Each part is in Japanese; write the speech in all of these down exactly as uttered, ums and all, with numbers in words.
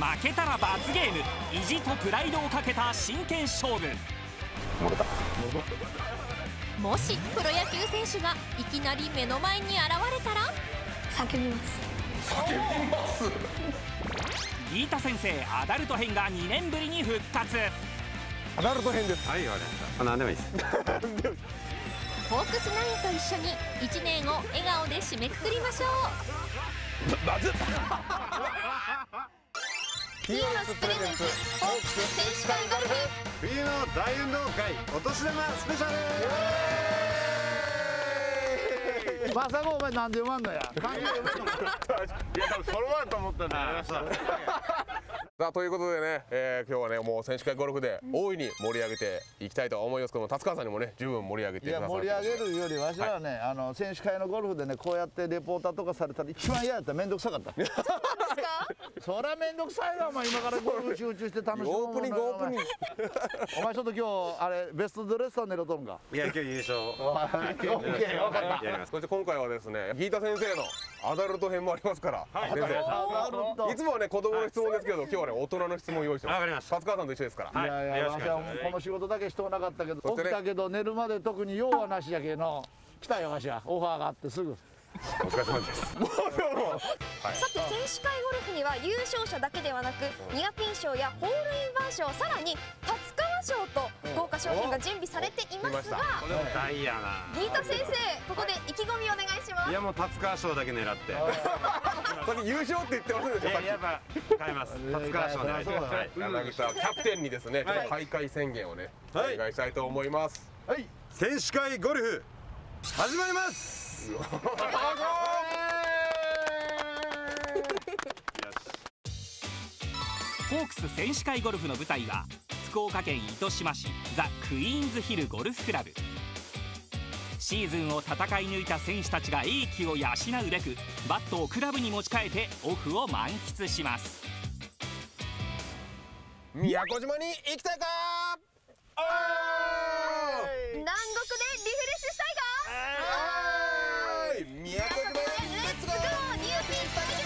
負けたら罰ゲーム、意地とプライドをかけた真剣勝負。 もしプロ野球選手がいきなり目の前に現れたら叫びます。 叫びます。 ギータ先生アダルト編がにねんぶりに復活。 アダルト編です。 はい、わかりました。何でもいいです。 ホークスナインと一緒にいちねんを笑顔で締めくくりましょう。 まずヒーロースプレゼンツホークス選手会ゴルフ。 冬の大運動会お年玉スペシャル。 まさかお前なんで読まんのや。 いや、多分そろわんと思ったんでやりました。 さあということでね、えー、今日はねもう選手会ゴルフで大いに盛り上げていきたいと思いますけども、達川さんにもね十分盛り上げてください。 いや盛り上げるよりわしはね、はい、あの選手会のゴルフでねこうやってレポーターとかされたら一番嫌やったら面倒くさかった。そりゃ面倒くさいわ、お前今からゴルフ集中して楽しむ。 オープニングオープニング。 お前ちょっと今日あれベストドレッサー狙うとるんか。 いや今日優勝。 オッケー分かった。 そして今回はですねギータ先生のアダルト編もありますから、はい、先生いつもはね子供の質問ですけど、今日はね大人の質問を用意してます。 わかりました。 達川さんと一緒ですから。 いやいや、わしはこの仕事だけしてもなかったけど、起きたけど寝るまで特に用はなしやけの来たよわしは。オファーがあってすぐ。 お疲れ様です。もうでもさて選手会ゴルフには優勝者だけではなくニアピン賞やホールインワン賞、さらに達川賞と豪華賞品が準備されていますが、 これも大やな。 ギータ先生ここで意気込みお願いします。 いやもう達川賞だけ狙って。 さっき優勝って言ってませんでした。 やっぱ変えます。達川賞狙って。はい。 柳田キャプテンにですね、ちょっと開会宣言をねお願いしたいと思います。 はい。 選手会ゴルフ始まります。 ホークス選手会ゴルフの舞台は福岡県糸島市ザ・クイーンズヒルゴルフクラブ。シーズンを戦い抜いた選手たちが英気を養うべくバットをクラブに持ち替えてオフを満喫します。 宮古島に行きたいかー。 南国でリフレッシュしたいか。 宮古島にレッツゴー。 ニアピン対決。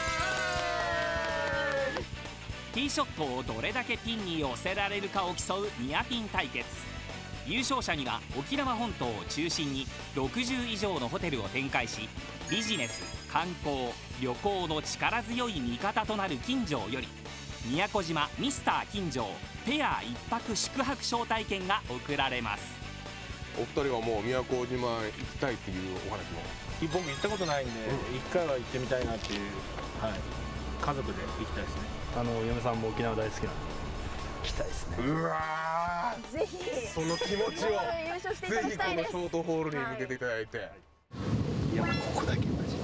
ティーショットをどれだけピンに寄せられるかを競うニアピン対決。優勝者には沖縄本島を中心にろくじゅう以上のホテルを展開し、ビジネス、観光、旅行の力強い味方となる金城より宮古島ミスター金城ペア一泊宿泊招待券が贈られます。 お二人はもう宮古島行きたいっていうお話も。 僕行ったことないんで一回は行ってみたいなっていう、はい、家族で行きたいですね。あの嫁さんも沖縄大好きなんで行きたいですね。 うわー、 ぜひその気持ちを優勝していただぜひこきたいです。 のショートホールに向けていただいて、 いやもうここだけマジ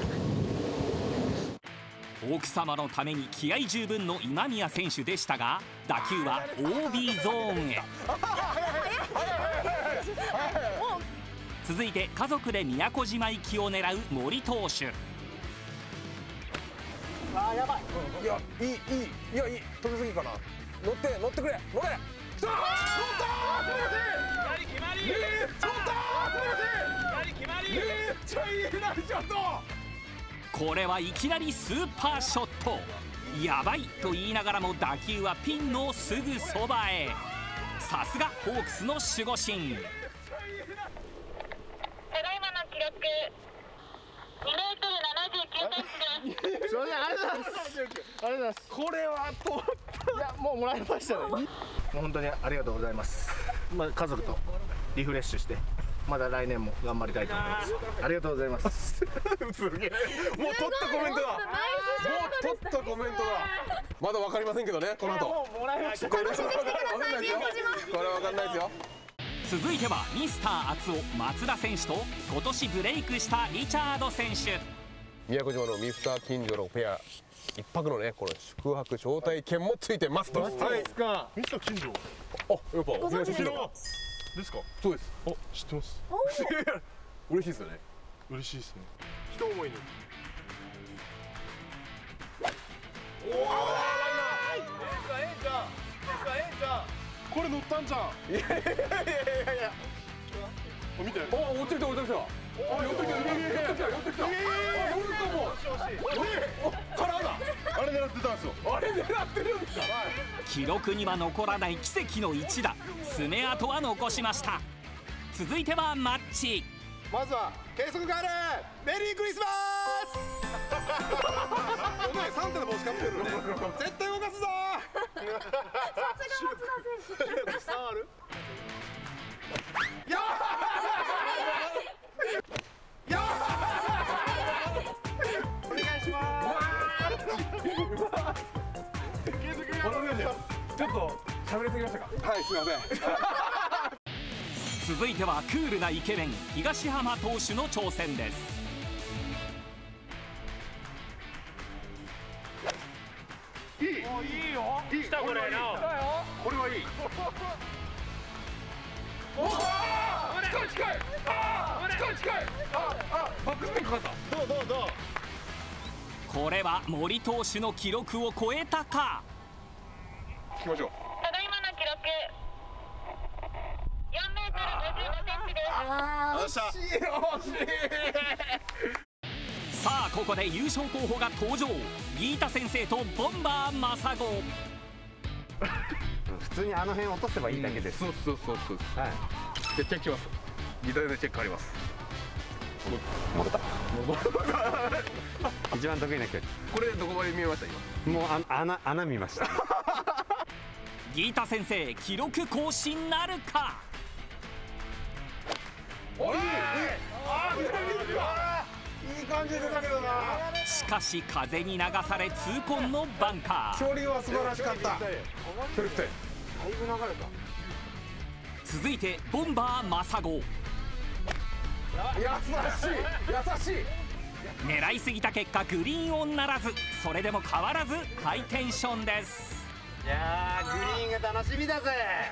奥様のために気合十分の今宮選手でしたが、打球は オービー ゾーンへ。続いて家族で宮古島行きを狙う森投手。 あーやばい。 いやいいいいいやいい飛びすぎかな。乗って乗ってくれ乗れ。きたー。乗ったー。決まり決まり。乗ったー。決まり決まり。めっちゃいいナイスショット。 これはいきなりスーパーショット。やばいと言いながらも打球はピンのすぐそばへ。さすがホークスの守護神。 ただいまの記録にメートルななじゅうきゅうセンチです。 それでありがとうございます。ありがとうございます。 これは通った。 いやもうもらいましたね。もう本当にありがとうございます。まあ家族とリフレッシュしてまだ来年も頑張りたいと思います。ありがとうございます。 すげえ。もう取ったコメントだ。もう取ったコメントだ。まだわかりませんけどねこの後。 もうもらいました。 これわかんないですよ。これわかんないですよ。 続いてはミスター厚尾松田選手と今年ブレイクしたリチャード選手。 宮古島のミスター金城のペア一泊のねこの宿泊招待券もついてますと。はい。 かミスター金城。 あ、やっぱ沖縄出身だ。 ですか。 そうです。 あ、知ってます。 嬉しいですよね。 嬉しいですね。一思いに。 おお。ええかええかええか。 これ乗ったんじゃん。 いやいやいやいやいや。 見て。 お、落ちてきた落ちてきた。お、寄ってきた寄ってきた寄ってきた寄ってきた。あ、寄るかも。あれ狙ってたんですよ。あれ狙狙ってるんですか。 記録には残らない奇跡の一打、爪痕は残しました。続いてはマッチ。 まずは計測ガールメリークリスマス。お前サンタの帽子かぶってるね。絶対動かすぞ。さすが松田選手。伝わる。やーやーお願いします。 ちょっと喋りすぎましたか。はい、すみません。 続いてはクールなイケメン東浜投手の挑戦です。 いい。おいいよ。いい。来たこれな。これはいい。おお。近い近い。ああ、近い近い。ああ、バックスピンかかった。 どうどうどう。 これは森投手の記録を超えたか。 聞きましょう。 ただいまの記録よんメートルごじゅうごセンチです。 あー、惜しい惜しい。 さあここで優勝候補が登場。ギータ先生とボンバーマサゴ。 普通にあの辺落とせばいいだけです。 そうそうそうそう。はい。でチェックします。ギターでチェックあります。 戻った。一番得意な距離。 これどこまで見えました今。 もうあ穴穴見ました。 ギータ先生記録更新なるか。 おいいい。 あー、いい感じでだけどな。 しかし風に流され痛恨のバンカー。 距離は素晴らしかった。 それってだいぶ流れた。 続いてボンバーマサゴ。 優しい優しい。 狙いすぎた結果グリーンオンならず。それでも変わらずハイテンションです。 いやー、グリーンが楽しみだぜ。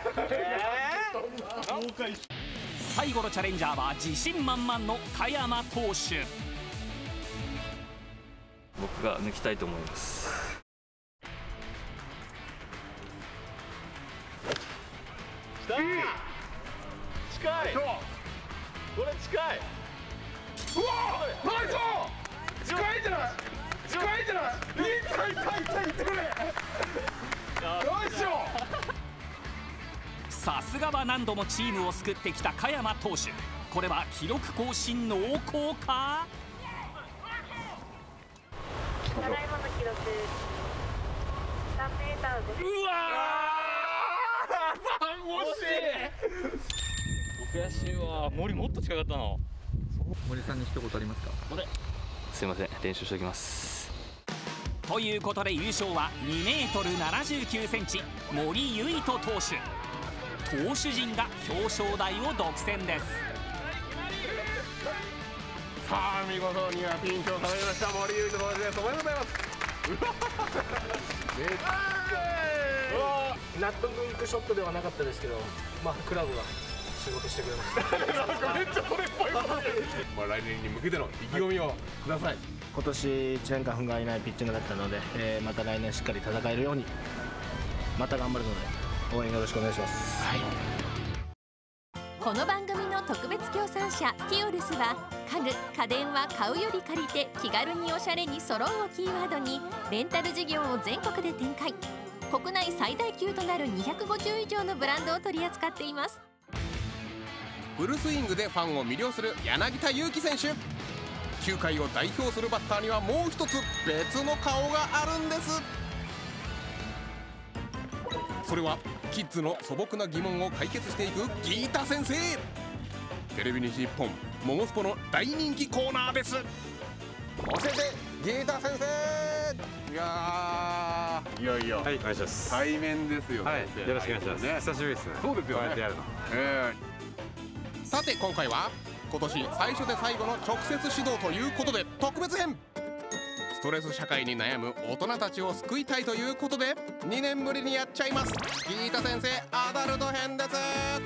最後のチャレンジャーは自信満々の香山投手。 僕が抜きたいと思います。 来た。近い。これ近い。 うわー、ナイス。近いんじゃない。近いんじゃない。いい痛い痛い痛い痛い。よいしょ。 さすがは何度もチームを救ってきた香山投手。これは記録更新濃厚か。 ただいまの記録さんメーターです。 うわ悔しいわ。森もっと近かったな。 森さんに一言ありますか。 すいません、練習しておきます。 ということで優勝はにメートルななじゅうきゅうセンチ森唯斗投手。投手陣が表彰台を独占です。 さあ見事にはピンチを収めました森唯斗投手です。おめでとうございます。めっちゃ納得いくショットではなかったですけど、まあクラブは仕事してくれました。 なんかめっちゃそれっぽいことでまあ来年に向けての意気込みをください。 今年いちねんかん不甲斐ないピッチングだったので、えー、また来年しっかり戦えるようにまた頑張るので応援よろしくお願いします。はい、 この番組の特別協賛社ティオルスは家具家電は買うより借りて気軽におしゃれに揃うをキーワードにレンタル事業を全国で展開。国内最大級となるにひゃくごじゅう以上のブランドを取り扱っています。 フルスイングでファンを魅了する柳田悠岐選手。きゅうかいを代表するバッターにはもう一つ別の顔があるんです。それはキッズの素朴な疑問を解決していくギータ先生。テレビ西日本モモスポの大人気コーナーです。教えてギータ先生。いやいやいや、 はい、お願いします。 対面ですよね。 はい、よろしくお願いします。久しぶりですね。 そうですよね。 こうやってやるの。 えー、さて今回は今年最初で最後の直接指導ということで特別編。ストレス社会に悩む大人たちを救いたいということでにねんぶりにやっちゃいます。ギータ先生アダルト編です。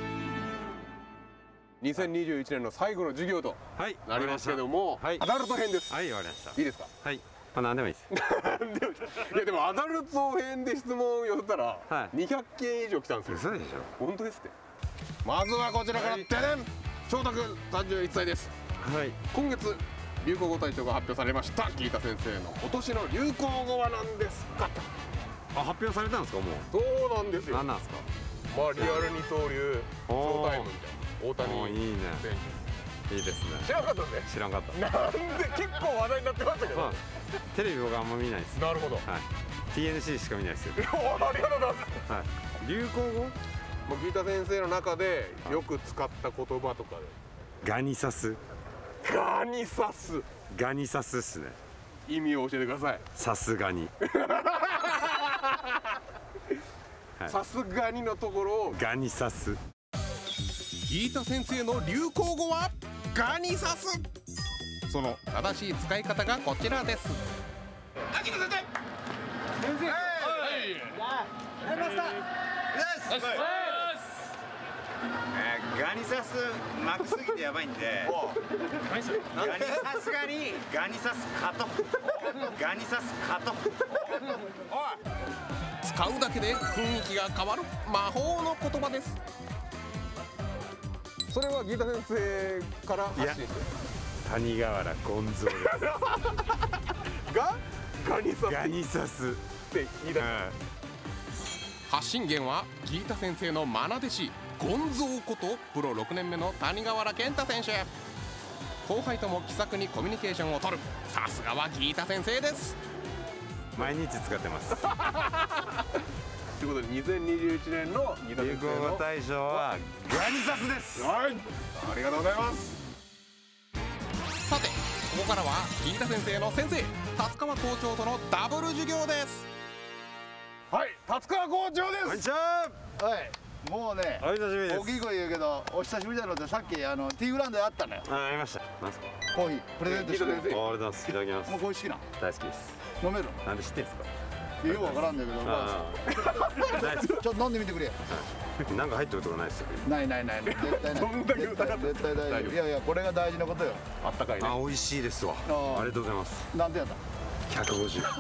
にせんにじゅういちねんの最後の授業となりますけども、はい、アダルト編です。 はい、わかりました。 いいですか。 はい、まあ、何でもいいです。 いやでもアダルト編で質問を寄せたらにひゃっけん以上来たんですよ。 嘘でしょ。本当ですって。 まずはこちらから、はい、ででん翔太君さんじゅういっさいです。 はい、 今月流行語大賞が発表されました。ギータ先生の今年の流行語は何ですかと。 あ、発表されたんですか、もう。 そうなんですよ。 何なんですか。 まあリアル二刀流ショータイムみたいな。大谷いいね。 選手。 いいですね。 知らなかったね。 知らんかった。 なんで結構話題になってましたけど。 テレビ僕あんま見ないです。 なるほど。 はい。ティーエヌシー しか見ないですよ。 ありがとうございます。 はい。流行語？ もうギータ先生の中でよく使った言葉とかで。 ガニサス。 ガニサス。 ガニサスっすね。 意味を教えてください。 さすがに。 さすがにのところをガニサス。 ギータ先生の流行語はガニサス。その正しい使い方がこちらです。 あ、ギータ先生。先生。はい。やりました。です。 ガニサスマックすぎてやばいんで、ガニさすがにガニサスカトガニサスカト。 使うだけで雰囲気が変わる魔法の言葉です。 それはギータ先生から発信してる。 谷川原ゴンゾーですがガニサスガニサスって言い出した。 発信源はギータ先生の愛弟子ゴンゾーことプロろくねんめの谷川原健太選手。後輩とも気さくにコミュニケーションを取る、さすがはギータ先生です。 毎日使ってますということでにせんにじゅういちねんのギータ先生の流行語大賞はガニサスです。 はい、ありがとうございます。 さて、ここからはギータ先生の先生達川校長とのダブル授業です。 はい、達川校長です。 こんにちは。 はい、もうね、 お久しぶりです。 大きい声言うけどお久しぶりなので、さっきあのティーグラウンドで会ったのよ。 あ、ありました。なんすか。 コーヒープレゼントしてくれて。 ありがとうございます。いただきます。 もうコーヒー好きな。 大好きです。 飲める。 なんで知ってんすか。 よくわからんだけど、ちょっと飲んでみてくれ。 なんか入ってるとこないですよ。 ないないない、絶対ない。絶対絶対大丈夫。いやいや、これが大事なことよ。 あったかいね。 あ、美味しいですわ。ありがとうございます。 なんてやった。 ひゃくごじゅう。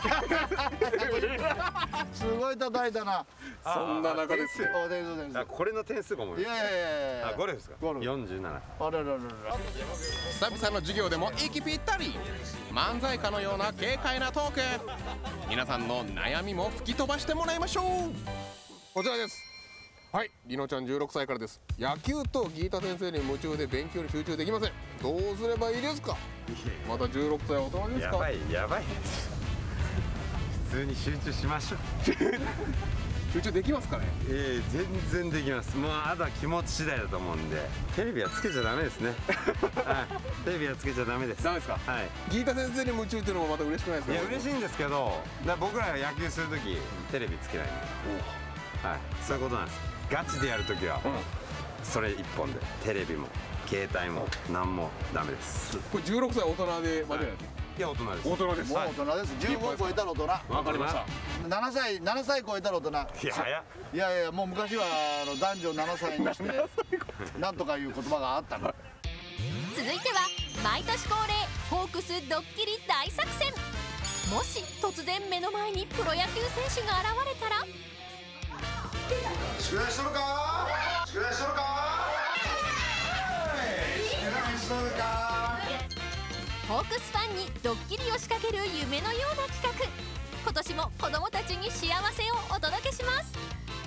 すごい叩いたな。 そんな中ですよ。 あ、これの点数かも。 いやいやいや。 あ、ゴルフですか。よんじゅうなな。 あらららら。 久々の授業でも息ぴったり、漫才家のような軽快なトーク。皆さんの悩みも吹き飛ばしてもらいましょう。 こちらです。はい、りのちゃんじゅうろくさいからです。野球とギータ先生に夢中で勉強に集中できません。どうすればいいですか。まだじゅうろくさい大人ですか。 やばいやばい。普通に集中しましょう。 集中できますかね。 ええ、全然できます。もうあとは気持ち次第だと思うんで、テレビはつけちゃダメですね。はい、テレビはつけちゃダメです。 ダメですか。 はい。 ギータ先生に夢中っていうのもまた嬉しくないですか。 いや嬉しいんですけど、だ僕らが野球するときテレビつけないんで。はい、そういうことなんです。ガチでやるときは、それ一本でテレビも携帯も何もダメです。 これじゅうろくさい大人でまでやる。 いや大人です。 大人です。 もう大人です。じゅうご超えたら大人。 わかりました。 ななさいななさい超えたら大人。いやいやいや、もう昔はあの男女ななさいにしてなんとかいう言葉があったの。 続いては毎年恒例ホークスドッキリ大作戦。もし突然目の前にプロ野球選手が現れたら、 宿題しとるか宿題しとるか宿題しとるか。 ホークスファンにドッキリを仕掛ける夢のような企画。今年も子どもたちに幸せをお届けします。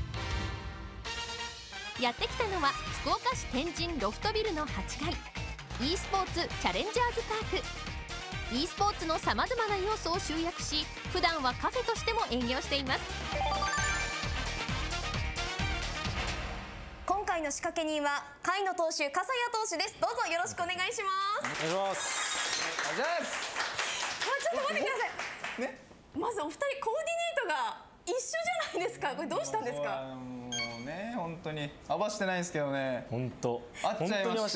やってきたのは福岡市天神ロフトビルのはちかい e スポーツチャレンジャーズパーク。 e スポーツのさまざまな要素を集約し、普段はカフェとしても営業しています。 今回の仕掛け人は甲斐野投手、笠谷投手です。どうぞよろしくお願いします。 お願いします。お願いします。 ちょっと待ってくださいね。まずお二人コーディネートが一緒じゃないですか。これどうしたんですか。 もうね、本当に合わせてないんですけどね。本当合っちゃいました。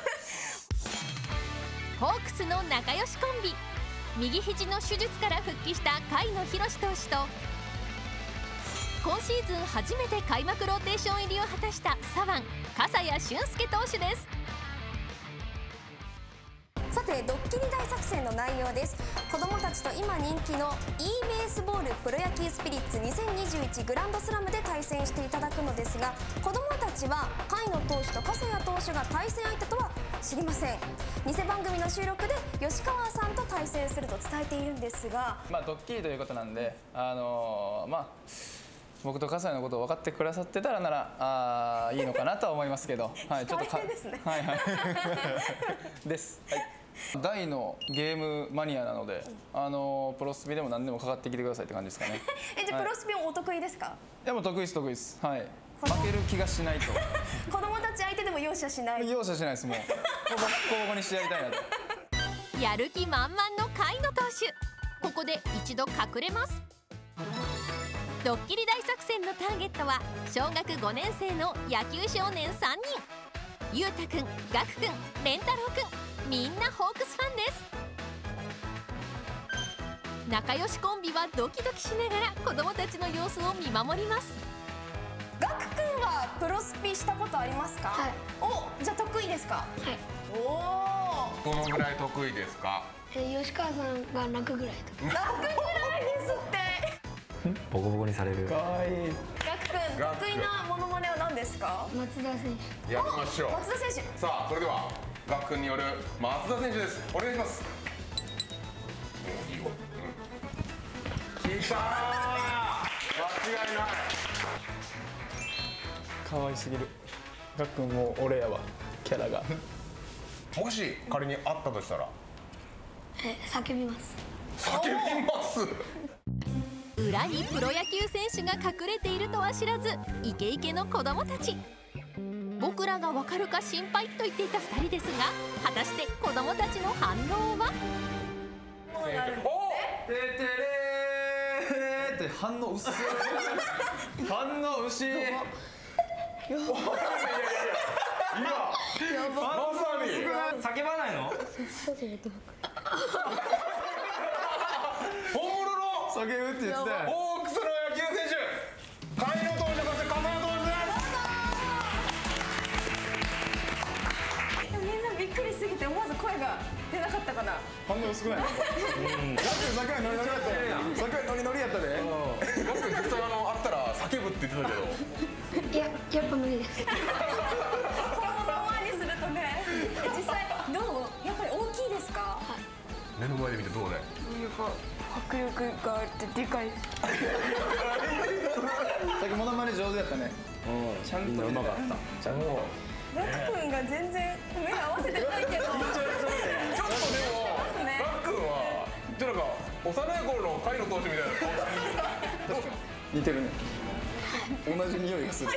ホークスの仲良しコンビ、右肘の手術から復帰した甲斐野宏投手と、今シーズン初めて開幕ローテーション入りを果たした左腕笠谷俊介投手です。 さてドッキリ大作戦の内容です。子どもたちと今人気の e ベースボールプロ野球スピリッツにせんにじゅういちグランドスラムで対戦していただくのですが、子どもたちは甲斐野投手と笠谷投手が対戦相手とは知りません。偽番組の収録で吉川さんと対戦すると伝えているんですが、 まあドッキリということなんで、あのー、まあ僕と笠井のことを分かってくださってたらならあいいのかなとは思いますけど、はい、ちょっとかですね。 はいはいです。はい。大のゲームマニアなので、あのー、プロスピでも何でもかかってきてくださいって感じですかね。 え、じゃあプロスピもお得意ですか？ いやもう得意です得意です。はい。負ける気がしないと。 子供たち相手でも容赦しない。 容赦しないですもう。もうボコボコにしてやりたいなと。 やる気満々の甲斐野投手、ここで一度隠れます。ドッキリ大作戦のターゲットは小学ごねん生の野球少年さんにん。ゆうたくん、がくくん、れんたろうくん、みんなホークスファンです。仲良しコンビはドキドキしながら子供たちの様子を見守ります。 ガクくんはプロスピしたことありますか？はい。お、じゃあ得意ですか？はい。おお。 どのぐらい得意ですか？ え、吉川さんが泣くぐらいと。 泣くぐらいですって。 ボコボコにされる。 かわいい。 ガクくん、得意なモノマネは何ですか？ 松田選手。 やりましょう。 松田選手。 さあ、それではガク君による松田選手です。お願いします。お、いいよ。うん、きたー。間違いない。 可愛すぎる。がっくんも俺やわ、キャラが。 もし仮にあったとしたら。 え、叫びます。 叫びます。 裏にプロ野球選手が隠れているとは知らずイケイケの子供たち。僕らが分かるか心配と言っていたふたりですが、果たして子供たちの反応は？ おててれーって反応薄い。反応薄い。やばいやいやいややばまさに叫ばないの？ 本物の叫ぶって言ってたよ。 ホークスの野球選手、甲斐野投手、そして笠原投手です。 みんなびっくりすぎて思わず声が出なかったかな。 反応薄くない？うん。ガクさっきはノリノリやったよ。さっきはノリノリやったで。 ガク実際あのあったら叫ぶって言ってたけど。 いや、やっぱ無理です。 子供の前にするとね、実際どう？やっぱり大きいですか？ 目の前で見てどうね？ やっぱ迫力があってでかいです。 さっきモノマネ上手やったね。ちゃんとうまかった。ちゃんと。 ガク君が全然目合わせてないけど。ちょっとでもガク君はちょっとなんか幼い頃の甲斐野投手みたいな顔。 似てるね。同じ匂いがする。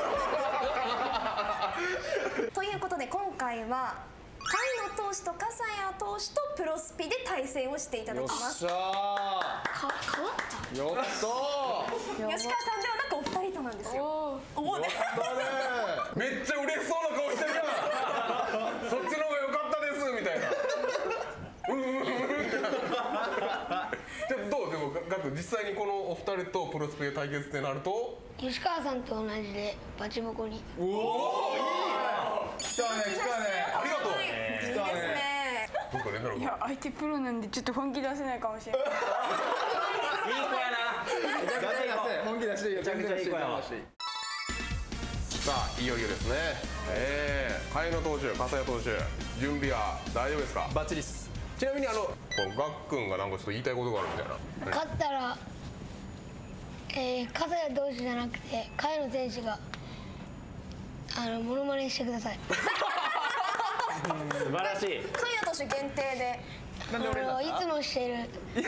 ということで今回は甲斐野投手と笠谷投手とプロスピで対戦をしていただきます。 よっしゃー。か変わった。よっとー。 吉川さんではなくお二人となんですよ。おおね。 めっちゃ嬉しそうな顔してるやん。そっちの方が良かったですみたいな。うんうんうんって。でもどうでもガク実際にこのお二人とプロスピで対決ってなると吉川さんと同じでバチボコに。 おおいい。 来たね来たね。 ありがとう。 いいですね。 どうかねなるほど。 いや相手プロなんでちょっと本気出せないかもしれない。いい子やな。 本気出していいよ。ちゃんといい子やわ。 さあいよいよですね。ええー、甲斐野投手、笠谷投手、準備は大丈夫ですか？ バッチリっす。 ちなみにあのこのガックンがなんかちょっと言いたいことがあるみたいな。 勝ったら、えー、笠谷投手じゃなくて甲斐野選手があのモノマネしてください。 素晴らしい。 甲斐野投手限定で。 なんで俺だった？ いつもしてる。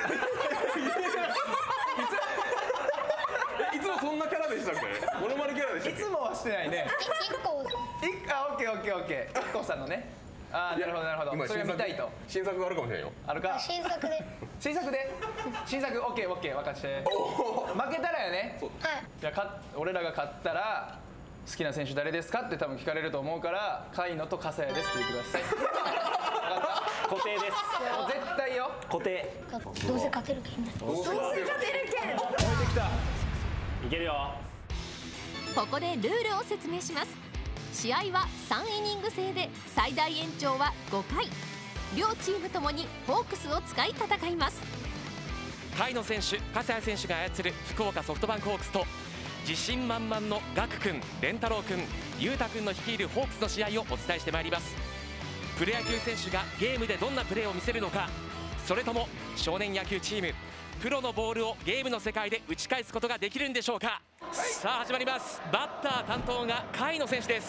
いつもそんなキャラでしたっけ？モノマネキャラでしたっけ？ いつもはしてないね。 一個。 あ、オッケーオッケーオッケー。一個さんのね。ああ、なるほどなるほど。それが見たいと。 新作があるかもしれんよ。 あるか。 新作で。 新作で。新作オッケーオッケー分かって。負けたらやね。 はい。 じゃあか俺らが勝ったら好きな選手誰ですかって多分聞かれると思うから甲斐野と笠谷ですって言ってください。 固定です。 もう絶対よ。 固定。 どうせ勝てるけんね。 どうせ勝てるけん。 置いてきた。 いけるよ。 ここでルールを説明します。試合はさんイニング制で最大延長はごかい。両チームともにホークスを使い戦います。 甲斐野選手、笠谷選手が操る福岡ソフトバンクホークスと自信満々のガク君、レンタロウ君、裕太君の率いるホークスの試合をお伝えしてまいります。 プロ野球選手がゲームでどんなプレーを見せるのか、それとも少年野球チームプロのボールをゲームの世界で打ち返すことができるんでしょうか。さあ始まります。バッター担当が甲斐野選手です。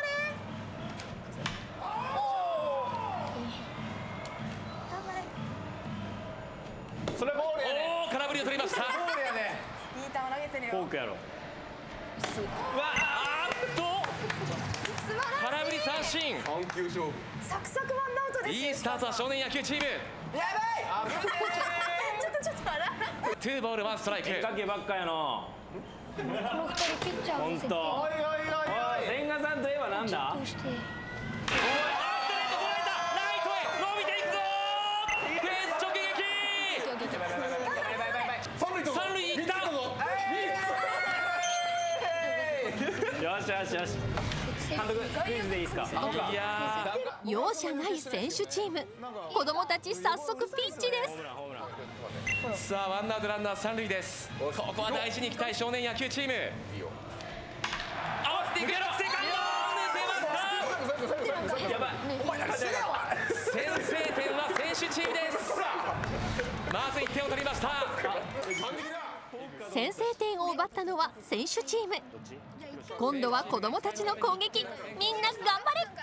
それボールやね。 おお、空振りを取りました。 ボールやね。 いい球投げてるよ。 フォークやろ。 うわあーっと空振り三振。 三球勝負。 サクサクワンアウトです。 いいスタートは少年野球チーム。 やばい。 ちょっとちょっとあら。 ツーボールワンストライク。 変化球ばっかやの。 この二人ピッチャーを見せて。 本当。 おいおいおいおい。 千賀さんといえばなんだ。 どうして。 よしよしよし。監督スクイズでいいですか。 いやー容赦ない選手チーム。子供たち早速ピンチです。 さあワンアウトランナー三塁です。ここは大事にいきたい少年野球チーム。合わせていくやろ。セカンド抜けました。やばい。先制点は選手チームです。まずいってんを取りました。 先制点を奪ったのは選手チーム。今度は子供たちの攻撃。みんな頑張れ。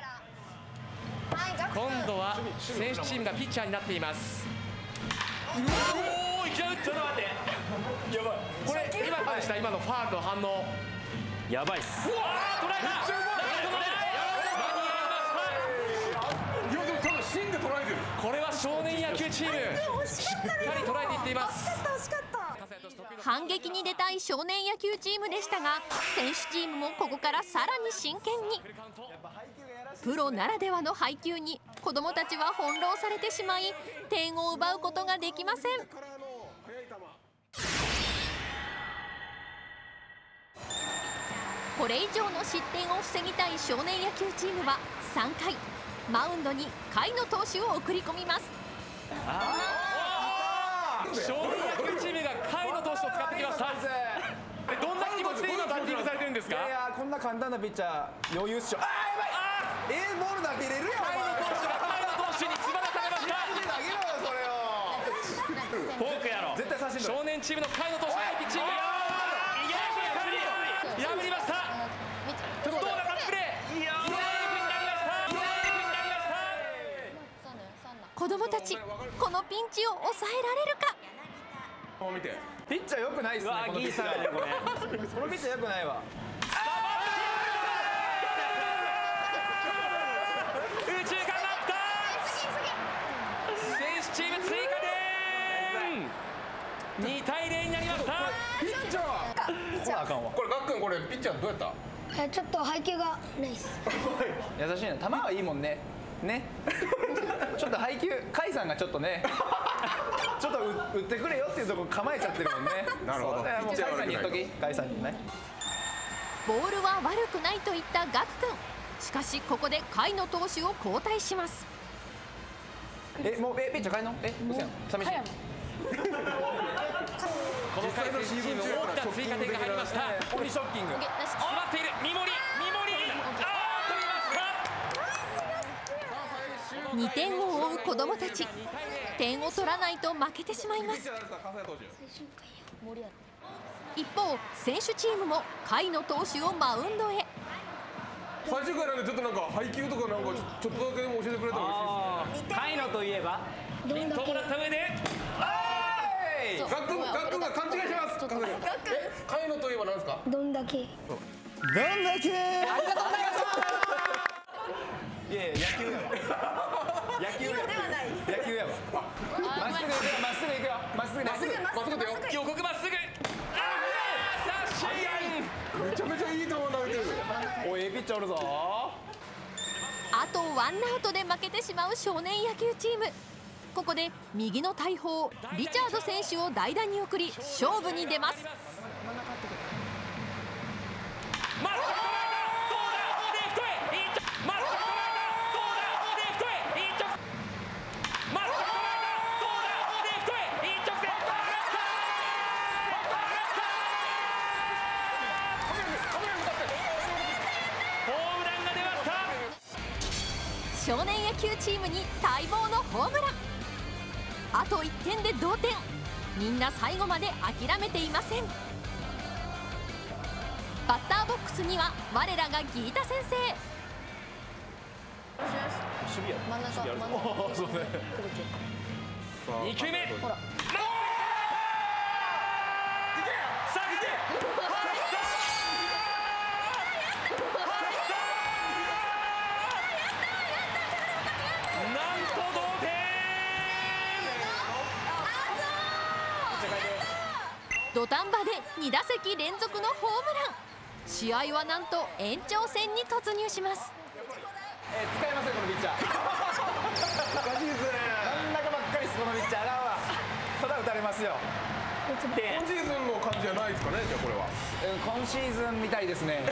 今度は選手チームがピッチャーになっています。おお、いきなりちょっと待って。やばい。これ今どうでした？今のファールの反応。 やばいっす。 うわー、捉えた。ライトの間に合いました。 いやでもただ芯で捉えてる。 これは少年野球チームしっかり捉えていっています。 反撃に出たい少年野球チームでしたが、選手チームもここからさらに真剣に。プロならではの配球に子供たちは翻弄されてしまい、点を奪うことができません。これ以上の失点を防ぎたい少年野球チームはさんかい、マウンドに甲斐野投手を送り込みます。 少年野球チームが甲斐野投手を使ってきました。どんな気持ちで今バッティングされてるんですか？ いやいや、こんな簡単なピッチャー余裕っしょ。あーやばい。えー、ボール投げれるやん。 甲斐野投手が甲斐野投手につばらされました。 投げろよそれを。 フォークやろ。 絶対三振だ。 少年チームの甲斐野投手がいいピッチング。破りました。どうだカッププレー。いやー、セーフになりました。セーフになりました。 子供たち、このピンチを抑えられるか。 見て。 ピッチャー良くないっすね。 わー、ギーサーやねこれ。 このピッチャー良くないわ。 宇宙間だった。選手チーム追加点。にたいゼロになりました。 ピッチャー。 あかんわ。 これガックンこれピッチャーどうやった？ えちょっと配球がないっす。 優しいな。球はいいもんね。ね。ちょっと配球、甲斐さんがちょっとね。ちょっと打ってくれよっていうところ構えちゃってるもんね。 なるほど。 もう甲斐さんに言っとき。甲斐さんにね。 ボールは悪くないと言ったガク君。しかしここで甲斐野投手を交代します。 え、もうえピッチャー変えんの？え、うせやん。寂しい。 この回選手チーム大きな追加点が入りました。 鬼ショッキング。 詰まっている三森、三森。あー、取りました。 にてんを追う子供たち。点を取らないと負けてしまいます。一方、選手チームも甲斐野投手をマウンドへ。 最終回なんでちょっとなんか配球とかなんかちょっとだけでも教えてくれたら嬉しいですね。 甲斐野といえばヒントもらった上で。 ガックンガックンが勘違いします。ガックン。え、甲斐野といえば何ですか？ どんだけ。 どんだけ。ありがとうございます。いやいや野球やわ。野球やわ。野球やわ。まっすぐ行くよ。まっすぐ行くよ。まっすぐまっすぐまっすぐだよ。 予告まっすぐ。ああ、三振。 めちゃめちゃいい球投げてる。 おい、ええピッチャーおるぞ。 あとワンアウトで負けてしまう少年野球チーム。ここで右の大砲リチャード選手を代打に送り勝負に出ます。少年野球球チームに待望のホームラン。あといってんで同点。みんな最後まで諦めていません。バッターボックスには我らがギータ先生。 守備や真ん中守備やるぞ。 真ん中そうね。 に球目。 ほらさあ、いけ。なんと同点。 土壇場でに打席連続のホームラン。試合はなんと延長戦に突入します。 えー、使いませんこのピッチャー。おかしいですね。真ん中ばっかりですこのピッチャー。あかんわ。ただ打たれますよ。 今シーズンの感じじゃないですかね。じゃあこれは。 うん、今シーズンみたいですね。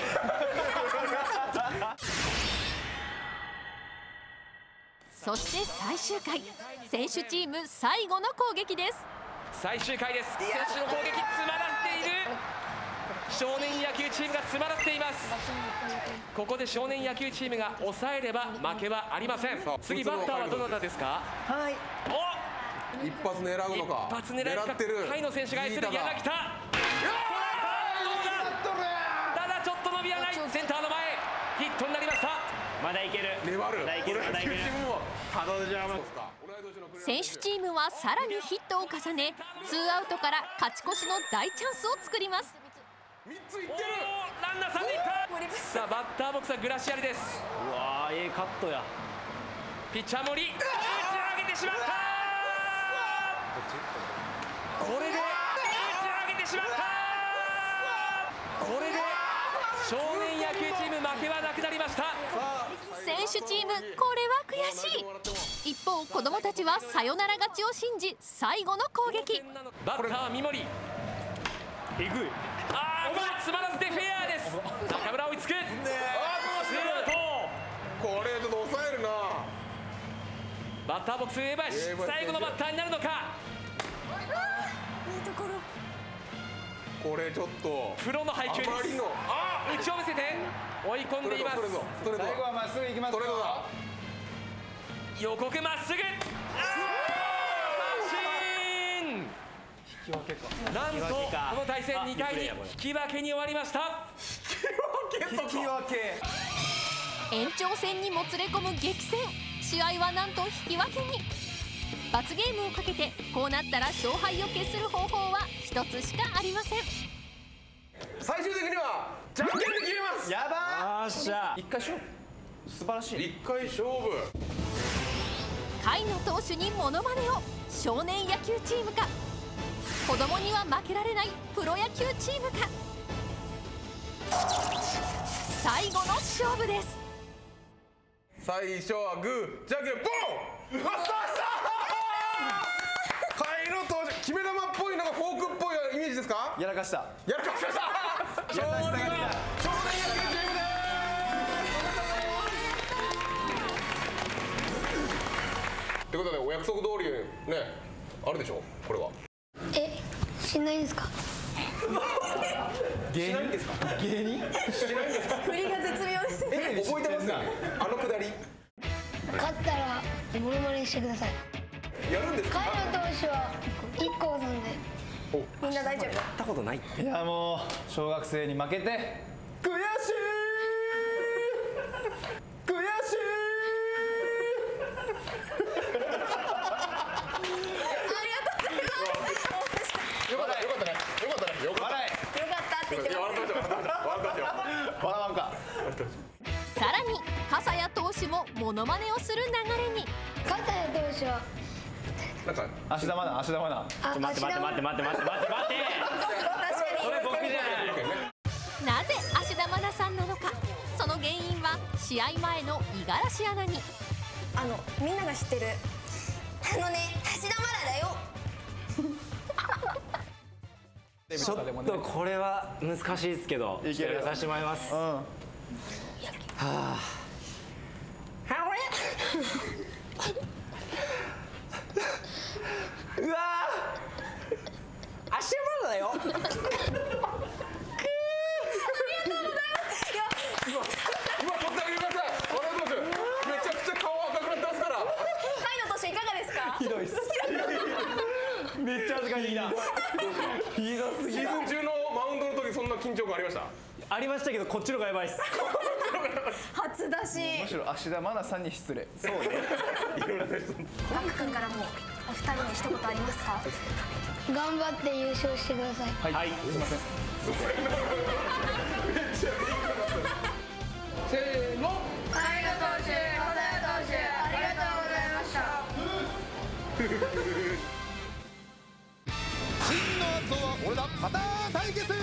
そして最終回、選手チーム最後の攻撃です。 最終回です。選手の攻撃詰まらせている。少年野球チームが詰まらせています。ここで少年野球チームが抑えれば負けはありません。次バッターはどなたですか？ はい。 お、 一発狙うのか。 一発狙いか。 ってる。 甲斐野選手が操る柳田。ただちょっと伸びはない。センターの前、ヒットになりました。 まだいける。 粘る。 まだいける。まだいける。ただじゃま。 選手チームはさらにヒットを重ね、ツーアウトから勝ち越しの大チャンスを作ります。 みっついってる。ランナーさん塁行った。さあバッターボックスはグラシアリです。 うわー、ええカットや。 ピッチャー森、打ち上げてしまった。これで打ち上げてしまった。これで少年野球チーム負けはなくなりました。 選手チームこれは悔しい。一方子供たちはサヨナラ勝ちを信じ最後の攻撃。 バッターは三森。 えぐい。 ああ、詰まらせてフェアです。中村追いつく。ツーアウト。 これちょっと抑えるな。 バッターボックス上林、最後のバッターになるのか。 いいところ。 これちょっとプロの配球です。 あまりのあー、内を見せて追い込んでいます。 最後はまっすぐ行きますよ。 予告まっすぐ。なんとこの対戦にたいに引き分けに終わりました。 引き分け。 延長戦にもつれ込む激戦。試合はなんと引き分けに。罰ゲームをかけてこうなったら勝敗を決する方法は一つしかありません。 最終的にはじゃんけんで決めます。 やばー。 よっしゃ。 一回勝負。素晴らしい。 一回勝負。 甲斐野投手にモノマネを。少年野球チームか、子供には負けられないプロ野球チームか。最後の勝負です。 最初はグーじゃんけんポン。うわっ、甲斐野投手決め球っぽいのがフォークっぽいイメージですか？ やらかした。 やらかしました。 優しさが出た。 少年野球チームです。ということでお約束通りね、あるでしょこれは。 え、しないんですか？ 芸人ですか？芸人？ しないんですか？ 振りが絶妙ですね。 え、覚えてますか？あのくだり。 勝ったらモノマネしてください。 やるんですか？ 甲斐野投手は一個さんで。 みんな大丈夫。 やったことないって。 いやもう小学生に負けて悔しい悔しい。 よかったよかったねよかったねよかった。 笑よかったって言ってます。 笑ったよ笑ったよ。 笑わんか。 さらに笠谷投手もモノマネをする流れに。 笠谷投手はなんか芦田愛菜芦田愛菜。 ちょ待って待って待って待って待って待って待って。それ僕じゃない。 なぜ芦田愛菜さんなのか。その原因は試合前の五十嵐アナに。 あのみんなが知ってるあのね、芦田愛菜だよ。 ちょっとこれは難しいですけど、ちょっとやらさせてもらいます。うん、はあ。うわー、芦田愛菜だよ。 ありがとうございます。いや、 うわ、うわ、取ってあげてください。笑い投手めちゃくちゃ顔赤くなってますから。 汗かいてきた。ひどすぎる。 シーズン中のマウンドの時そんな緊張感ありました？ ありましたけどこっちの方がやばいっす。 初出し。 むしろ芦田愛菜さんに失礼。 そうね。 ガク君からもお二人に一言ありますか？ 頑張って優勝してください。 はい、すみません。 せーの。 海野投手、細谷投手、ありがとうございました。 真の熱男は俺だパターン対決。 よ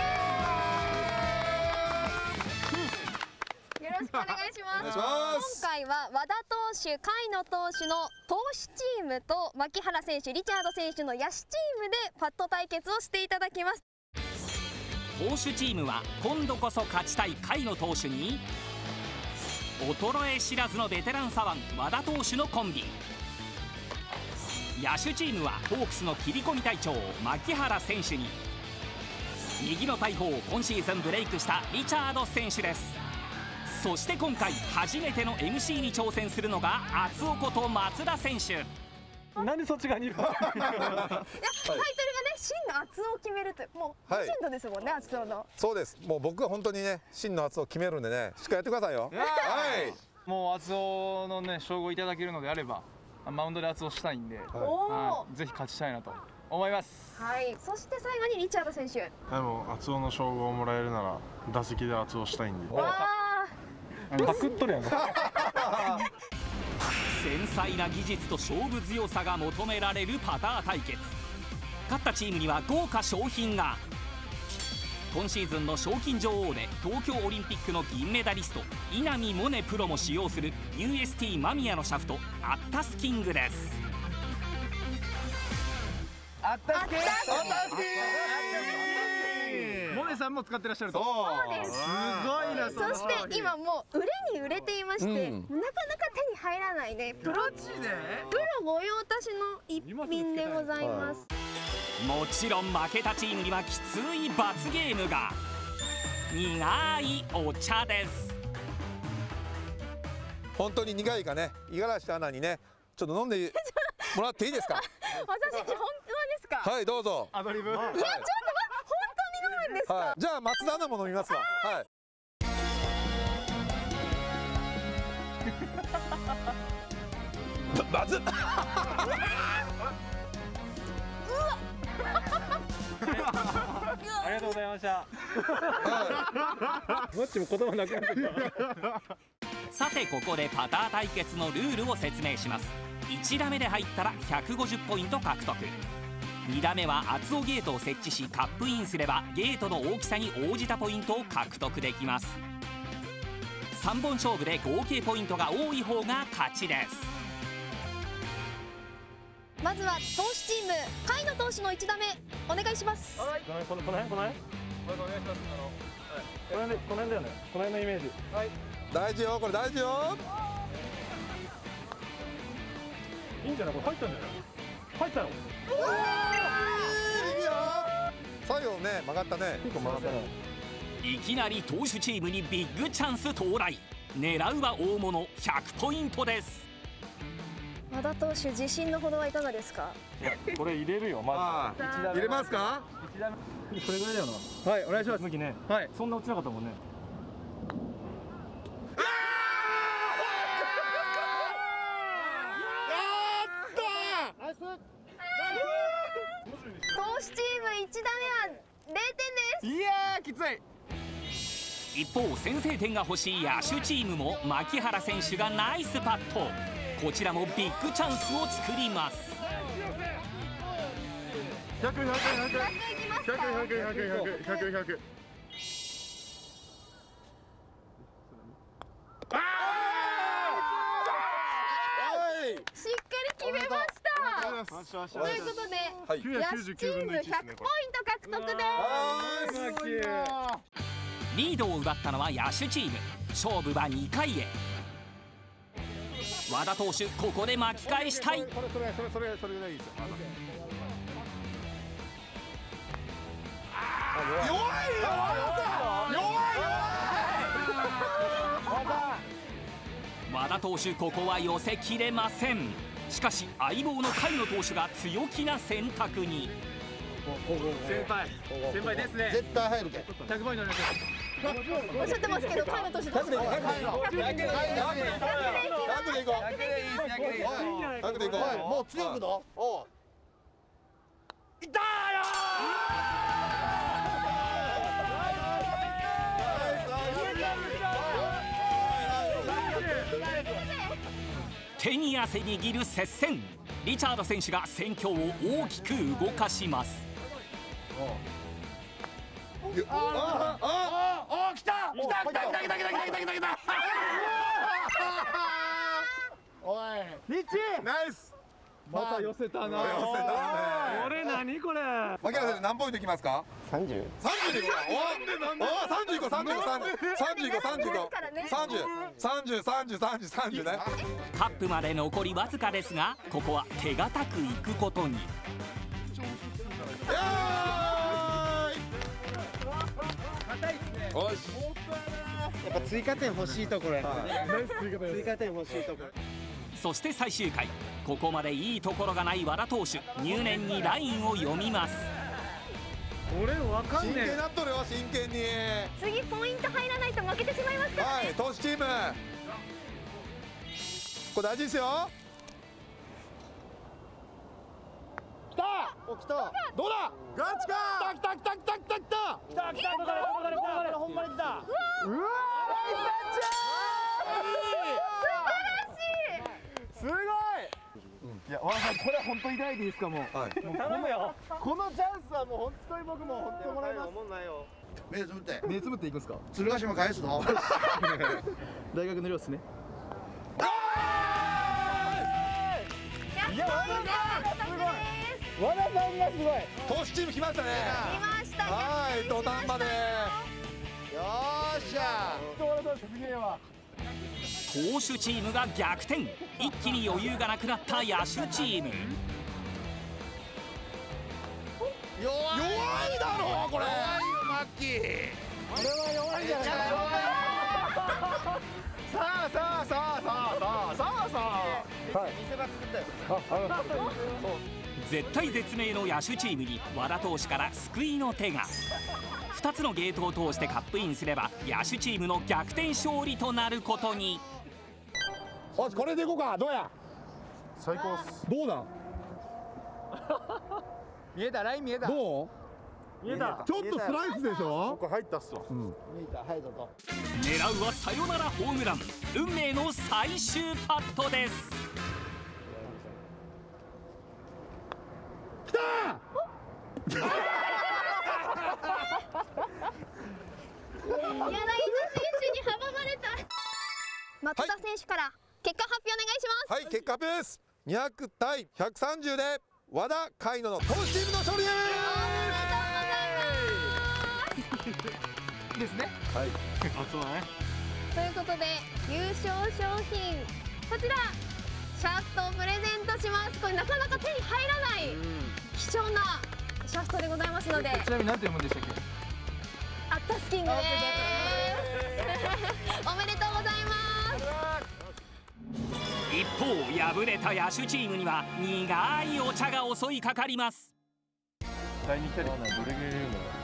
ろしくお願いします。 お願いします。 今回は和田投手、甲斐野投手の投手チームと牧原選手、リチャード選手の野手チームでパット対決をしていただきます。 投手チームは今度こそ勝ちたい甲斐野投手に衰え知らずのベテラン左腕和田投手のコンビ。野手チームはホークスの切り込み隊長牧原選手に右の大砲今シーズンブレイクしたリチャード選手です。そして今回初めての エムシー に挑戦するのが厚尾こと松田選手。 なんでそっち側にいるの？ いや、タイトルがね、真の厚尾を決めるというもうレジェンドですもんね、厚尾の。 そうです。もう僕は本当にね、真の厚を決めるんでね、しっかりやってくださいよ。はい。 もう厚尾のね、称号いただけるのであれば、マウンドで厚尾したいんで、はい、ぜひ勝ちたいなと思います。 はい。そして最後にリチャード選手。 でも厚尾の称号をもらえるなら打席で厚尾したいんで。 わー。パクっとるやん。 繊細な技術と勝負強さが求められるパター対決。勝ったチームには豪華賞品が。今シーズンの賞金女王で東京オリンピックの銀メダリスト稲見萌寧プロも使用する ユーエスティー 間宮のシャフトアッタスキングです。 アッタスキング、 モネさんも使ってらっしゃると。 そうです。 すごいな。 そして今もう売れに売れていまして、うん、なかなか手に入らないねプロプロ御用達の一品でございます。 もちろん負けたチームにはきつい罰ゲームが。苦いお茶です。 本当に苦いかね、五十嵐アナにね、ちょっと飲んでもらっていいですか？ 私本当ですか？ はい、どうぞ。 アドリブ。いや、ちょっと本当に飲むんですか？ はい、じゃあ松田アナも飲みますわ。はい。まずっ。 ありがとうございました。もっちも言葉なくなってきた。さてここでパター対決のルールを説明します。いち打目で入ったらひゃくごじゅっポイント獲得。に打目は厚尾ゲートを設置しカップインすればゲートの大きさに応じたポイントを獲得できます。さんぼん勝負で合計ポイントが多い方が勝ちです。 まずは投手チーム甲斐野投手のいち打目お願いします。 はい。このこのこの辺この辺。これお願いします。あの、はい、この辺この辺だよね。この辺のイメージ。はい。 大事よ、これ大事よ。 いいんじゃない？これ入ったんじゃない？入ったよ。 うわー、いいよ。最後ね、曲がったね。 結構曲がったね。 いきなり投手チームにビッグチャンス到来。狙うは大物ひゃくポイントです。 和田投手、自信のほどはいかがですか？ いや、これ入れるよ、まず。 入れますか？ 一打目。これぐらいだよな。はい、お願いします。向きね。はい。そんな落ちなかったもんね。 投手チームいち打目はれいてんです。 いやー、きつい。 一方先制点が欲しい野手チームも牧原選手がナイスパット。こちらもビッグチャンスを作ります。 ひゃく、ひゃく、ひゃく、ひゃく、ひゃく、ひゃく、ひゃく、ひゃく。 しっかり決めました。ということで、はい、野手チームひゃくポイント獲得です。 リードを奪ったのは野手チーム。勝負はにかいへ。和田投手、ここで巻き返したい。 それそれそれそれそれでいいですよ。 弱いよ。弱い。 和田投手、ここは寄せきれません。 しかし相棒の甲斐野投手が強気な選択に。 先輩先輩ですね。 絶対入るで。 ひゃくばいになります。 おっしゃってますけど、甲斐野投手どうしますか。 ひゃくでいこう。ひゃくでいこう。ひゃくでいこう。 もう強くど。おう。いったーよー。手に汗握る接戦。リチャード選手が戦況を大きく動かします。 ああああ来た来た来た来た来た来た来た来た来た来た。おいリッチナイス。 また寄せたな。 寄せたね。 これ何これ。 牧原先生何ポイントいきますか。 三十。 三十でいこう。おお三十いこう三十三十三十いこう三十いこう三十三十三十三十三十ね。 カップまで残りわずかですが、ここは手堅くいくことに。 よし。 やっぱ追加点欲しいところや。追加点欲しいところ。 そして最終回、ここまでいいところがない和田投手、入念にラインを読みます。 俺わかんねえ。 真剣になっとるよ、真剣に。 次ポイント入らないと負けてしまいますからね。 はい、投手チームこれ大事ですよ。 来たお来たどうだガチか。 来た来た来た来た来た来た来た来たほんまに来た。うわうわすごい。いや、和田さん、これは本当に大事ですか、もう。はい。頼むよ。このチャンスはもう本当に僕も本当もらいます。目つぶって。目つぶっていくんですか。鶴ヶ島返すの。大学の寮ですね。いや、和田さんすごい。和田さんがすごい。 投手チーム来ましたね。 来ました。 はい、土壇場で。 よーしゃ。和田さんすげえわ。 投手チームが逆転。一気に余裕がなくなった野手チーム。 弱いだろこれ。弱いよマッキー。 これは弱いんじゃないか。さあさあさあさあさあさあさあ。はい。見せ場作ったよ。あ、あの。 絶体絶命の野手チームに和田投手から救いの手が。ふたつのゲートを通してカップインすれば野手チームの逆転勝利となることに。 よし、これでいこうか。どうや。 最高っす。 どうだ。 見えた、ライン見えた。 どう。 見えた。 ちょっとスライスでしょ。 ここ入ったっすわ。 うん。 見えた、はい、どうぞ。 狙うはサヨナラホームラン。運命の最終パットです。 きたー。 柳田選手に阻まれた。松田選手から結果発表お願いします。 はい、結果発表です。にひゃくたいひゃくさんじゅうで和田甲斐野の投手チームの勝利ですね。 はい。あ、そうだね。 ということで優勝商品こちらシャフトをプレゼントします。これなかなか手に入らない貴重なシャフトでございますので。 ちなみに何て読むんでしたっけ。 アッタスキングです。おめでとうございます。 一方敗れた野手チームには苦いお茶が襲いかかります。 第二キャリアどれぐらいいるの。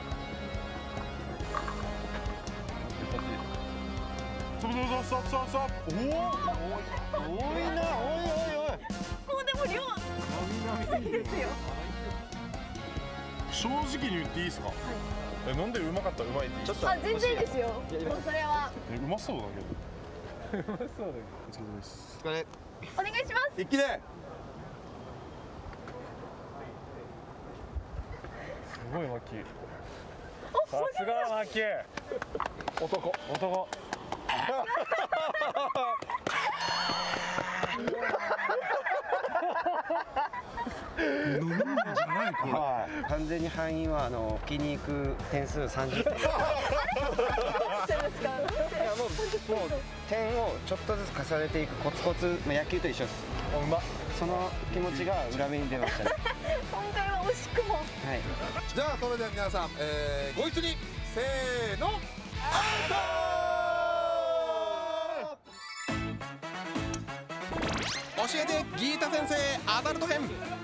それぞれさささおお多いな。おいおいおいおい。 もうでも量いいですよ。 正直に言っていいですか。はい。え、飲んでうまかったらうまいって言って。 あ、全然ですよ。もうそれは。 え、うまそうだけど。うまそうだけど。お疲れ様です。 お疲れ。 お願いします。 一気で。 すごいマッキー。さすがマッキー。男。男。 飲むんじゃないこれ。はい。完全に範囲はあの気に行く点数さんじゅってん。いやもうもう点をちょっとずつ重ねていくコツコツ、まあ、野球と一緒です。 うま。 その気持ちが裏目に出ましたね。 今回は惜しくも。はい。 じゃあそれでは皆さん、えー、ご一緒にせーの。アウト。 えてギータ先生アダルト編。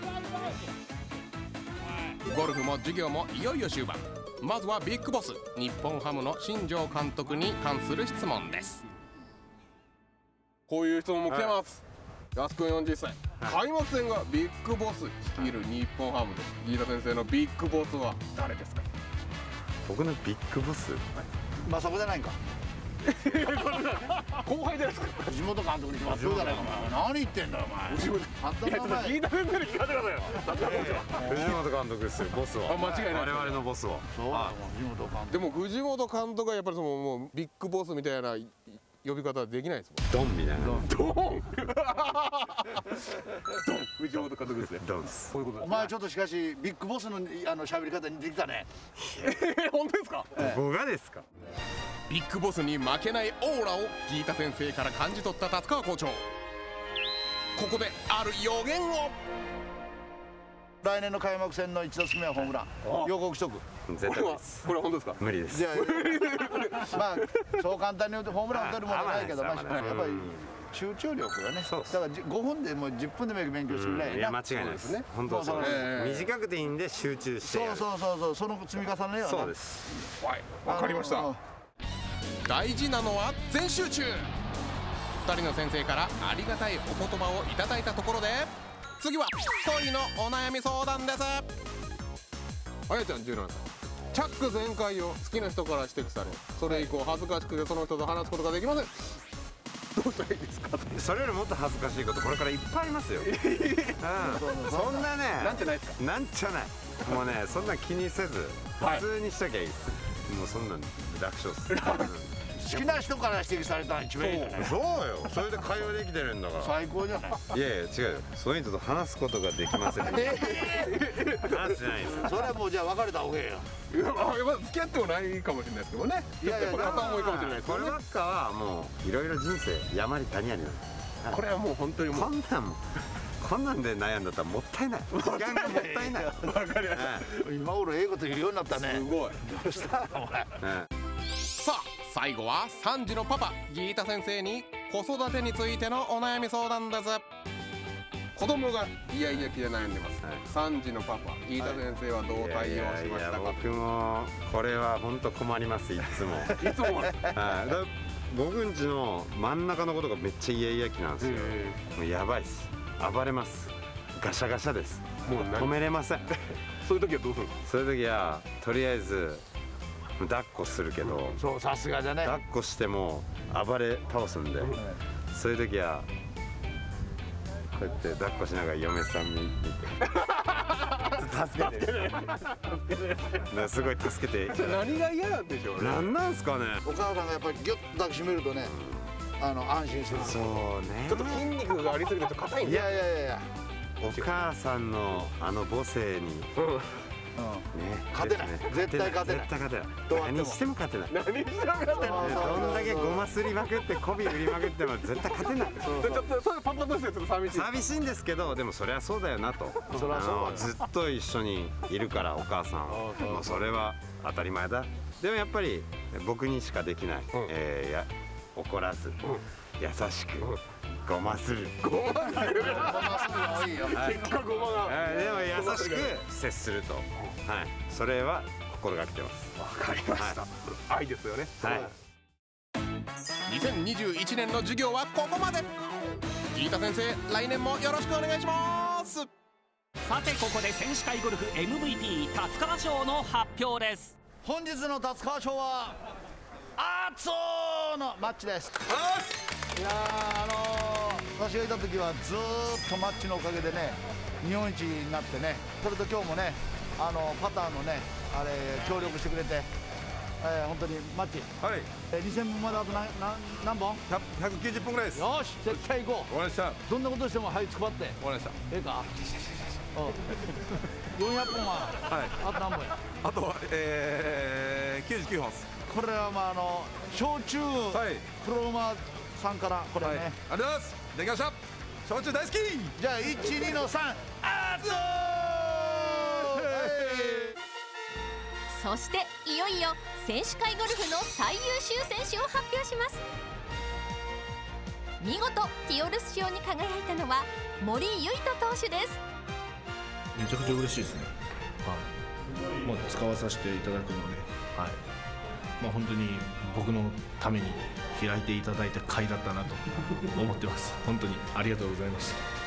ゴルフも授業もいよいよ終盤。まずはビッグボス日本ハムの新庄監督に関する質問です。こういう質問も来てます。やすくんよんじゅっさい、はい、開幕戦がビッグボス率いる日本ハムです。ギータ先生のビッグボスは誰ですか？ 僕のビッグボス、はい、 まあそこじゃないんか。 後輩じゃないですか。 地元監督に決まってるじゃないか。お前何言ってんだよお前。あんたの前ギータ先生に聞かせてくださいよ。 藤本監督ですよ、ボスは。 あ、間違いない。 我々のボスは。 そう、藤本監督。 でも藤本監督はやっぱりそのもうビッグボスみたいな呼び方はできないですもん。ドンみたいな。 ドン。ドン。藤本監督ですね。 ドンです。 お前ちょっとしかしビッグボスのあの喋り方に似てきたね。 本当ですか？ 僕がですか？ ビッグボスに負けないオーラをギータ先生から感じ取った達川校長。ここである予言を。 来年の開幕戦の一打席目はホームラン予告しとく。 絶対です。 これは本当ですか？ 無理です。 じゃあまあそう簡単に言うとホームラン打てるものじゃないけど、まあやっぱり集中力がね。だからごふんでもじゅっぷんでも勉強してくれ。 いや間違いないですね。本当そうです。短くていいんで集中して。 そうそうそうそう、その積み重ねよ。 そうです。 はい、わかりました。大事なのは全集中。ふたりの先生からありがたいお言葉をいただいたところで、次は恋のお悩み相談です。あやちゃんじゅうななさい、チャック全開を好きな人から指摘され、それ以降恥ずかしくてその人と話すことができません。どうしたらいいですか？ それよりもっと恥ずかしいことこれからいっぱいありますよ。うん、そんなね、 なんてないですか？ なんちゃない。もうね、そんな気にせず普通にしときゃいいです。もうそんなん楽勝っす。 好きな人から指摘されたら一番いいんだね。 そうよ、それで会話できてるんだから最高じゃない。 いやいや違うよ、そういう人と話すことができません。話してないです。 それはもうじゃあ別れた方がいいよ。 いや、付き合ってもないかもしれないですけどね。いやいや、片思いかもしれないですけどね。 こればっかはもういろいろ人生山あり谷ありなんで。 これはもう本当にもうこんなんこんなんで悩んだったらもったいない。時間がもったいない。わかりました。 今頃ええこと言うようになったね。 すごい。 どうしたお前。 さあ最後はさんじのパパギータ先生に子育てについてのお悩み相談です。子供がイヤイヤ期で悩んでます、はい、さんじのパパギータ先生はどう対応しましたか？ いやいや僕もこれは本当困ります。いつもいつもはい、 僕んちの真ん中のことがめっちゃイヤイヤ期なんですよ。もうやばいっす。暴れます。ガシャガシャです。もう止めれません。 そういう時はどうするの？ そういう時はとりあえず抱っこするけど、 うん、そうさすがじゃね。 抱っこしても暴れ倒すんで、うん、そういう時はこうやって抱っこしながら嫁さんに助けてすごい助けて。 何が嫌なんでしょうね。 何なんすかね。 お母さんがやっぱりギュッと抱きしめるとね、うん、あの安心する。 そうね、 ちょっと筋肉がありすぎてちょっと硬いんで。 いやいやいやいや、 お母さんのあの母性に、うんね、勝てない、絶対勝てない、 絶対勝てない。何しても勝てない。 何しても勝てない。 どんだけごますりまくって媚び売りまくっても絶対勝てない。 ちょっとそれパパとしてちょっと寂しい。 寂しいんですけど、でもそれはそうだよなと。 それはそう。 ずっと一緒にいるからお母さん、もうそれは当たり前だ。でもやっぱり僕にしかできない、えー、や怒らず優しくごまする。 ごまする。ごまするのいいよ。 結果ごまが。 でも優しく接すると。はい。それは心がけてます。 わかりました。愛ですよね。 はい。 にせんにじゅういちねんの授業はここまで。ギータ先生、来年もよろしくお願いします。 さてここで選手会ゴルフ エムブイピー 達川賞の発表です。 本日の達川賞はアーツォーのマッチです。いやー、あのー、私がいた時はずーっとマッチのおかげでね日本一になってね、それと今日もねあのパターンのねあれ協力してくれて、えー、本当にマッチ、はい、えー、にせんぼんまであと何何何本 ひゃくきゅうじゅっぽんぐらいです。よし、絶対行こう。わかりました。どんなことしてもはいつくばって。わかりました。ええかよんひゃっぽんは、はい、あと何本や。あとえー、きゅうじゅうきゅうほんです。これはまああの焼酎、はい、プロ馬さんからこれね、はい、ありがとうございます。できました。焼酎大好き。じゃあいちにのさんあーつおー。そしていよいよ選手会ゴルフの最優秀選手を発表します。 見事ティオルス賞に輝いたのは森唯斗投手です。 めちゃくちゃ嬉しいですね。はい。まあ使わさせていただくので、はい。まあ本当に僕のために開いていただいた回だったなと思ってます。本当にありがとうございました。